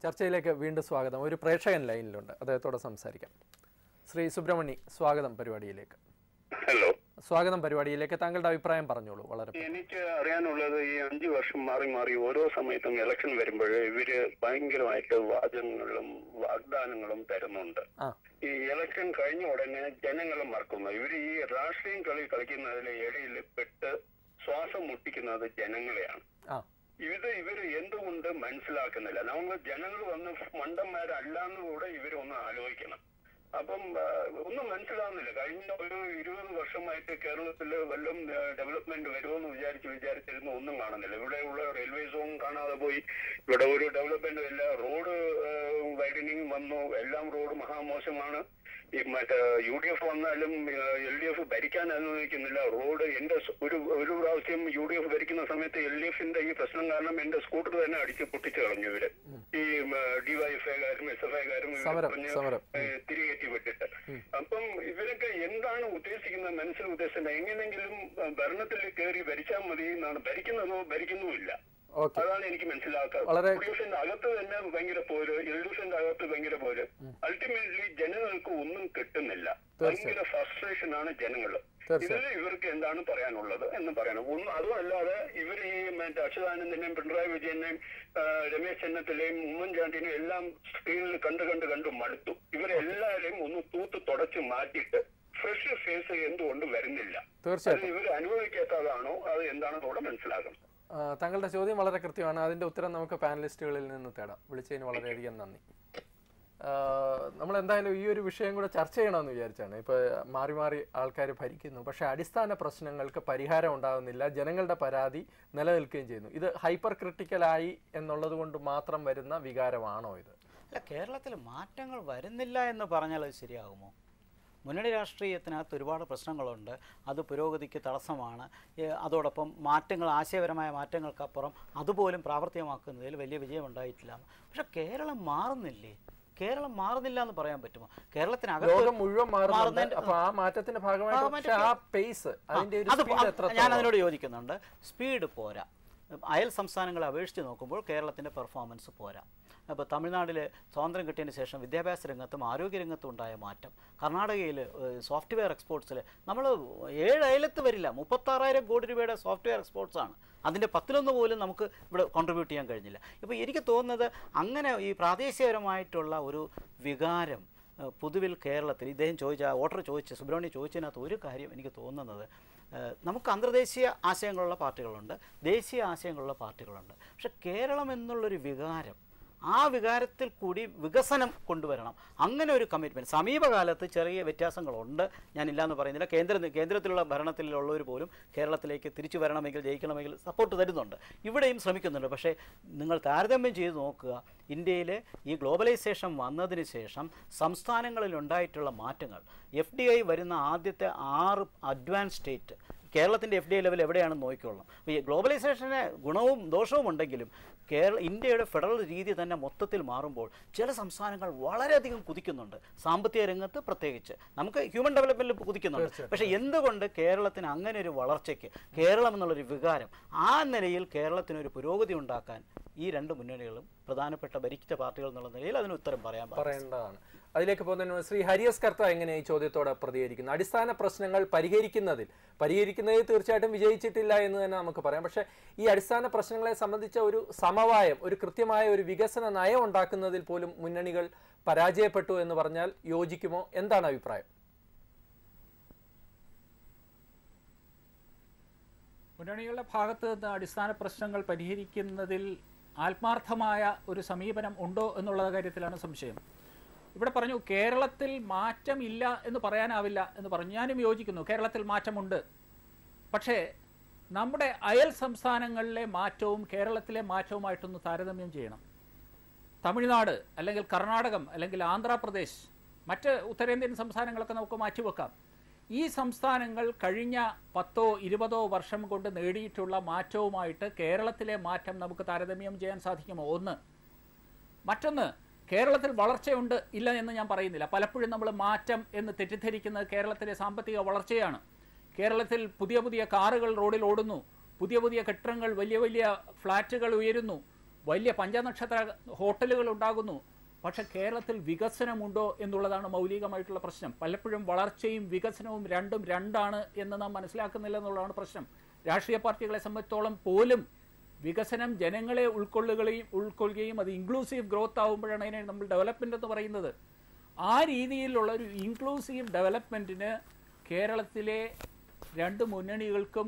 ചർച്ചയിലേക്ക് വീണ്ടും സ്വാഗതം. ഒരു പ്രേക്ഷകൻ ലൈനിലുണ്ട്, അദ്ദേഹത്തോട് സംസാരിക്കാം. ശ്രീ സുബ്രഹ്മണി, സ്വാഗതം പരിപാടിയിലേക്ക്. ഹലോ, സ്വാഗതം പരിപാടിയിലേക്ക്. താങ്കളുടെ അഭിപ്രായം പറഞ്ഞോളൂ. വളരെ എനിക്ക് അറിയാനുള്ളത് ഈ 5 വർഷം മാറി മാറി ഓരോ സമയത്തും ഇലക്ഷൻ വരുമ്പോൾ ഇവര് ഭയങ്കരമായിട്ട് വാദങ്ങളും വാഗ്ദാനങ്ങളും തരുന്നുണ്ട്. ഈ ഇലക്ഷൻ കഴിഞ്ഞ ഉടനെ ജനങ്ങളെ മറക്കുന്നു. ഇവര് ഈ രാഷ്ട്രീയം കളിക്കുന്നതിൽ ഇടയിൽ പെട്ട് ശ്വാസം മുട്ടിക്കുന്നത് ജനങ്ങളെയാണ്. ഇവര് എന്തുകൊണ്ട് മനസ്സിലാക്കുന്നില്ല? നമ്മൾ ജനങ്ങൾ വന്ന് മണ്ടന്മാരല്ലാന്ന് കൂടെ ഇവരൊന്ന് ആലോചിക്കണം. അപ്പം ഒന്നും മനസ്സിലാവുന്നില്ല. കഴിഞ്ഞ ഒരു 20 വർഷമായിട്ട് കേരളത്തിൽ വല്ലതും ഡെവലപ്മെന്റ് വരുമെന്ന് വിചാരിച്ചിരുന്നു, ഒന്നും കാണുന്നില്ല. ഇവിടെയുള്ള റെയിൽവേസും കാണാതെ പോയി. ഇവിടെ ഒരു ഡെവലപ്മെന്റും ഇല്ല. റോഡ് വൈഡനിങ് വന്നു, എല്ലാം റോഡ് മഹാമോശമാണ്. ഈ മറ്റേ UDF വന്നാലും LDF ഭരിക്കാൻ അനുവദിക്കുന്നില്ല. റോഡ് എന്റെ ഒരു പ്രാവശ്യം UDF ഭരിക്കുന്ന സമയത്ത് LDFന്റെ ഈ പ്രശ്നം കാരണം എന്റെ സ്കൂട്ടർ തന്നെ അടിച്ച് പൊട്ടിച്ചു കളഞ്ഞു ഇവര്. ഈ DYFIക്കാരും SFIക്കാരും തിരികേറ്റി വിട്ടിട്ട്. അപ്പം ഇവരൊക്കെ എന്താണ് ഉദ്ദേശിക്കുന്നത്? മനസ്സിൽ ഉദ്ദേശിക്കുന്നത് എങ്ങനെയെങ്കിലും ഭരണത്തിൽ കയറി ഭരിച്ചാൽ മതി എന്നാണ്. ഭരിക്കുന്നുമില്ല. അതാണ് എനിക്ക് മനസ്സിലാക്കാറ്. UDFന്റെ അകത്ത് തന്നെ ഭയങ്കര പോര്, LDFന്റെ അകത്ത് ഭയങ്കര പോര്. അൾട്ടിമേറ്റ്ലി ജനങ്ങൾക്ക് ഒന്നും കിട്ടുന്നില്ല. ഭയങ്കര ഫ്രസ്ട്രേഷൻ ആണ് ജനങ്ങള്. ഇതിൽ ഇവർക്ക് എന്താണ് പറയാനുള്ളത് എന്ന് പറയണം. അതുമല്ലാതെ ഇവർ ഈ മറ്റേ അച്യുതാനന്ദനെയും പിണറായി വിജയനെയും രമേശ് ചെന്നിത്തലയും ഉമ്മൻചാണ്ടിനെയും എല്ലാം സ്ക്രീനിൽ കണ്ടു മടുത്തു. ഇവരെല്ലാരെയും ഒന്ന് തൂത്ത് തുടച്ച് മാറ്റിയിട്ട് ഫ്രഷ് ഫേസ് എന്തുകൊണ്ട് വരുന്നില്ല? തീർച്ചയായും ഇവർ അനുഭവിക്കാത്തതാണോ? അത് എന്താണെന്ന് കൂടെ മനസ്സിലാക്കണം. താങ്കളുടെ ചോദ്യം വളരെ കൃത്യമാണ്. അതിന്റെ ഉത്തരം നമുക്ക് പാനലിസ്റ്റുകളിൽ നിന്ന് തേടാം. വിളിച്ചതിന് വളരെയധികം നന്ദി. നമ്മൾ എന്തായാലും ഈ ഒരു വിഷയം കൂടെ ചർച്ച ചെയ്യണമെന്ന് വിചാരിച്ചാണ്. ഇപ്പോൾ മാറി മാറി ആൾക്കാർ ഭരിക്കുന്നു, പക്ഷേ അടിസ്ഥാന പ്രശ്നങ്ങൾക്ക് പരിഹാരം ഉണ്ടാകുന്നില്ല. ജനങ്ങളുടെ പരാതി നിലനിൽക്കുകയും ചെയ്യുന്നു. ഇത് ഹൈപ്പർ ക്രിട്ടിക്കലായി എന്നുള്ളത് കൊണ്ട് മാത്രം വരുന്ന വികാരമാണോ ഇത്? അല്ല, കേരളത്തിൽ മാറ്റങ്ങൾ വരുന്നില്ല എന്ന് പറഞ്ഞാൽ അത് ശരിയാകുമോ? മുന്നണി രാഷ്ട്രീയത്തിനകത്ത് ഒരുപാട് പ്രശ്നങ്ങളുണ്ട്. അത് പുരോഗതിക്ക് തടസ്സമാണ്. അതോടൊപ്പം മാറ്റങ്ങൾ, ആശയപരമായ മാറ്റങ്ങൾക്കപ്പുറം അതുപോലും പ്രാവർത്തികമാക്കുന്നതിൽ വലിയ വിജയമുണ്ടായിട്ടില്ല. പക്ഷെ കേരളം മാറുന്നില്ലേ? കേരളം മാറുന്നില്ല എന്ന് പറയാൻ പറ്റുമോ? കേരളത്തിനകത്ത് മുഴുവൻ ഞാൻ അതിനോട് യോജിക്കുന്നുണ്ട്. സ്പീഡ് പോരാ. അയൽ സംസ്ഥാനങ്ങളെ അപേക്ഷിച്ച് നോക്കുമ്പോൾ കേരളത്തിൻ്റെ പെർഫോമൻസ് പോരാ. അപ്പോൾ തമിഴ്നാട്ടിൽ സ്വാതന്ത്ര്യം കിട്ടിയതിന് ശേഷം വിദ്യാഭ്യാസ രംഗത്തും ആരോഗ്യരംഗത്തും ഉണ്ടായ മാറ്റം, കർണാടകയിൽ സോഫ്റ്റ്വെയർ എക്സ്പോർട്സിൽ നമ്മൾ 7 അയലത്ത് വരില്ല, 36,000 കോടി രൂപയുടെ സോഫ്റ്റ്വെയർ എക്സ്പോർട്സാണ്. അതിൻ്റെ 10% പോലും നമുക്ക് ഇവിടെ കോൺട്രിബ്യൂട്ട് ചെയ്യാൻ കഴിഞ്ഞില്ല. ഇപ്പോൾ എനിക്ക് തോന്നുന്നത് അങ്ങനെ ഈ പ്രാദേശികപരമായിട്ടുള്ള ഒരു വികാരം പൊതുവിൽ കേരളത്തിൽ, ഇദ്ദേഹം വോട്ടർ സുബ്രഹ്മണ്യം ചോദിച്ചതിനകത്ത് ഒരു കാര്യം എനിക്ക് തോന്നുന്നത്, നമുക്ക് അന്തർദേശീയ ആശയങ്ങളുള്ള പാർട്ടികളുണ്ട്, ദേശീയ ആശയങ്ങളുള്ള പാർട്ടികളുണ്ട്. പക്ഷെ കേരളം എന്നുള്ളൊരു വികാരം, ആ വികാരത്തിൽ കൂടി വികസനം കൊണ്ടുവരണം. അങ്ങനെ ഒരു കമ്മിറ്റ്മെൻറ്റ് സമീപകാലത്ത് ചെറിയ വ്യത്യാസങ്ങളുണ്ട്, ഞാനില്ലയെന്ന് പറയുന്നില്ല. കേന്ദ്രത്തിലുള്ള ഭരണത്തിലുള്ളവർ പോലും കേരളത്തിലേക്ക് തിരിച്ചു വരണമെങ്കിൽ, ജയിക്കണമെങ്കിൽ സപ്പോർട്ട് തരുന്നുണ്ട്. ഇവിടെയും ശ്രമിക്കുന്നുണ്ട്. പക്ഷേ നിങ്ങൾ താരതമ്യം ചെയ്ത് നോക്കുക, ഇന്ത്യയിൽ ഈ ഗ്ലോബലൈസേഷൻ വന്നതിന് ശേഷം സംസ്ഥാനങ്ങളിലുണ്ടായിട്ടുള്ള മാറ്റങ്ങൾ, FDI വരുന്ന ആദ്യത്തെ 6 അഡ്വാൻസ് സ്റ്റേറ്റ്, കേരളത്തിൻ്റെ FDI ലെവൽ എവിടെയാണെന്ന് നോക്കിക്കൊള്ളണം. ഈ ഗ്ലോബലൈസേഷന് ഗുണവും ദോഷവും ഉണ്ടെങ്കിലും ഇന്ത്യയുടെ ഫെഡറൽ രീതി തന്നെ മൊത്തത്തിൽ മാറുമ്പോൾ ചില സംസ്ഥാനങ്ങൾ വളരെയധികം കുതിക്കുന്നുണ്ട്. സാമ്പത്തിക രംഗത്ത് പ്രത്യേകിച്ച് നമുക്ക് ഹ്യൂമൻ ഡെവലപ്മെൻറ്റിൽ കുതിക്കുന്നുണ്ട്. പക്ഷേ എന്തുകൊണ്ട് കേരളത്തിന് അങ്ങനെ ഒരു വളർച്ചയ്ക്ക്, കേരളം എന്നുള്ളൊരു വികാരം, ആ നിലയിൽ കേരളത്തിനൊരു പുരോഗതി ഉണ്ടാക്കാൻ ഈ 2 മുന്നണികളും പ്രധാനപ്പെട്ട ഭരിച്ച പാർട്ടികൾ എന്നുള്ള നിലയിൽ അതിന് ഉത്തരം പറയേണ്ടതാണ്. അതിലേക്ക് പോകുന്ന ശ്രീ ഹരിയസ് കർത്ത എങ്ങനെ ഈ ചോദ്യത്തോടെ പ്രതികരിക്കുന്നു? അടിസ്ഥാന പ്രശ്നങ്ങൾ പരിഹരിക്കുന്നതിൽ തീർച്ചയായിട്ടും വിജയിച്ചിട്ടില്ല എന്ന് തന്നെ നമുക്ക് പറയാം. പക്ഷേ ഈ അടിസ്ഥാന പ്രശ്നങ്ങളെ സംബന്ധിച്ച ഒരു സമവായം, ഒരു കൃത്യമായ ഒരു വികസന നയം ഉണ്ടാക്കുന്നതിൽ പോലും മുന്നണികൾ പരാജയപ്പെട്ടു എന്ന് പറഞ്ഞാൽ യോജിക്കുമോ? എന്താണ് അഭിപ്രായം? മുന്നണികളുടെ ഭാഗത്ത് നിന്ന് അടിസ്ഥാന പ്രശ്നങ്ങൾ പരിഹരിക്കുന്നതിൽ ആത്മാർത്ഥമായ ഒരു സമീപനം ഉണ്ടോ എന്നുള്ള കാര്യത്തിലാണ് സംശയം. ഇവിടെ പറഞ്ഞു കേരളത്തിൽ മാറ്റമില്ല എന്ന് പറയാനാവില്ല എന്ന് പറഞ്ഞു. ഞാനും യോജിക്കുന്നു, കേരളത്തിൽ മാറ്റമുണ്ട്. പക്ഷേ നമ്മുടെ അയൽ സംസ്ഥാനങ്ങളിലെ മാറ്റവും കേരളത്തിലെ മാറ്റവുമായിട്ടൊന്ന് താരതമ്യം ചെയ്യണം. തമിഴ്നാട് അല്ലെങ്കിൽ കർണാടകം അല്ലെങ്കിൽ ആന്ധ്രാപ്രദേശ്, മറ്റ് ഉത്തരേന്ത്യൻ സംസ്ഥാനങ്ങളൊക്കെ നമുക്ക് മാറ്റിവെക്കാം. ഈ സംസ്ഥാനങ്ങൾ കഴിഞ്ഞ 10-20 വർഷം കൊണ്ട് നേടിയിട്ടുള്ള മാറ്റവുമായിട്ട് കേരളത്തിലെ മാറ്റം നമുക്ക് താരതമ്യം ചെയ്യാൻ സാധിക്കുമോ? ഒന്ന്. മറ്റൊന്ന്, കേരളത്തിൽ വളർച്ചയുണ്ട് ഇല്ല എന്ന് ഞാൻ പറയുന്നില്ല. പലപ്പോഴും നമ്മൾ മാറ്റം എന്ന് തെറ്റിദ്ധരിക്കുന്നത് കേരളത്തിലെ സാമ്പത്തിക വളർച്ചയാണ്. കേരളത്തിൽ പുതിയ പുതിയ കാറുകൾ റോഡിൽ ഓടുന്നു, പുതിയ പുതിയ കെട്ടിടങ്ങൾ, വലിയ വലിയ ഫ്ലാറ്റുകൾ ഉയരുന്നു, വലിയ പഞ്ചനക്ഷത്ര ഹോട്ടലുകൾ ഉണ്ടാകുന്നു. പക്ഷേ കേരളത്തിൽ വികസനമുണ്ടോ എന്നുള്ളതാണ് മൗലികമായിട്ടുള്ള പ്രശ്നം. പലപ്പോഴും വളർച്ചയും വികസനവും രണ്ടാണ് എന്ന് നാം മനസ്സിലാക്കുന്നില്ല എന്നുള്ളതാണ് പ്രശ്നം. രാഷ്ട്രീയ പാർട്ടികളെ സംബന്ധിച്ചോളം പോലും വികസനം ജനങ്ങളെ ഉൾക്കൊള്ളുകയും അത് ഇൻക്ലൂസീവ് ഗ്രോത്ത് ആകുമ്പോഴാണ് അതിനെ നമ്മൾ ഡെവലപ്മെൻ്റ് എന്ന് പറയുന്നത്. ആ രീതിയിലുള്ള ഒരു ഇൻക്ലൂസീവ് ഡെവലപ്മെൻറ്റിന് കേരളത്തിലെ രണ്ട് മുന്നണികൾക്കും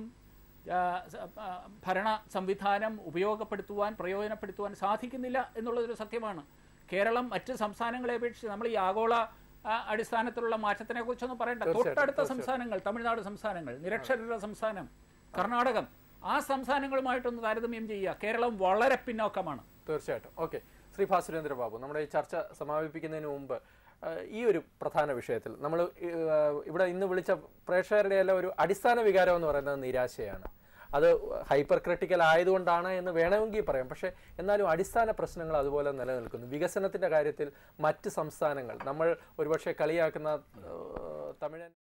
ഭരണ സംവിധാനം പ്രയോജനപ്പെടുത്തുവാൻ സാധിക്കുന്നില്ല എന്നുള്ളതൊരു സത്യമാണ്. കേരളം മറ്റ് സംസ്ഥാനങ്ങളെ അപേക്ഷിച്ച് നമ്മൾ ഈ ആഗോള അടിസ്ഥാനത്തിലുള്ള മാറ്റത്തിനെ കുറിച്ചൊന്നും പറയണ്ട. തൊട്ടടുത്ത സംസ്ഥാനങ്ങൾ, തമിഴ്നാട് സംസ്ഥാനങ്ങൾ, നിരക്ഷരരുടെ സംസ്ഥാനം, കർണാടകം, ആ സംസ്ഥാനങ്ങളുമായിട്ടൊന്ന് താരതമ്യം ചെയ്യുക. കേരളം വളരെ പിന്നോക്കമാണ്. തീർച്ചയായിട്ടും. ഓക്കെ, ശ്രീ ഭാസുരേന്ദ്ര ബാബു, നമ്മുടെ ഈ ചർച്ച സമാപിപ്പിക്കുന്നതിന് മുമ്പ് ഈ ഒരു പ്രധാന വിഷയത്തിൽ നമ്മൾ ഇവിടെ ഇന്ന് വിളിച്ച പ്രേക്ഷകരുടെ എല്ലാം ഒരു അടിസ്ഥാന വികാരം എന്ന് പറയുന്നത് നിരാശയാണ്. അത് ഹൈപ്പർ ക്രിട്ടിക്കൽ ആയതുകൊണ്ടാണ് എന്ന് വേണമെങ്കിൽ പറയാം. പക്ഷേ എന്നാലും അടിസ്ഥാന പ്രശ്നങ്ങൾ അതുപോലെ നിലനിൽക്കുന്നു. വികസനത്തിൻ്റെ കാര്യത്തിൽ മറ്റ് സംസ്ഥാനങ്ങൾ, നമ്മൾ ഒരുപക്ഷെ കളിയാക്കുന്ന തമിഴൻ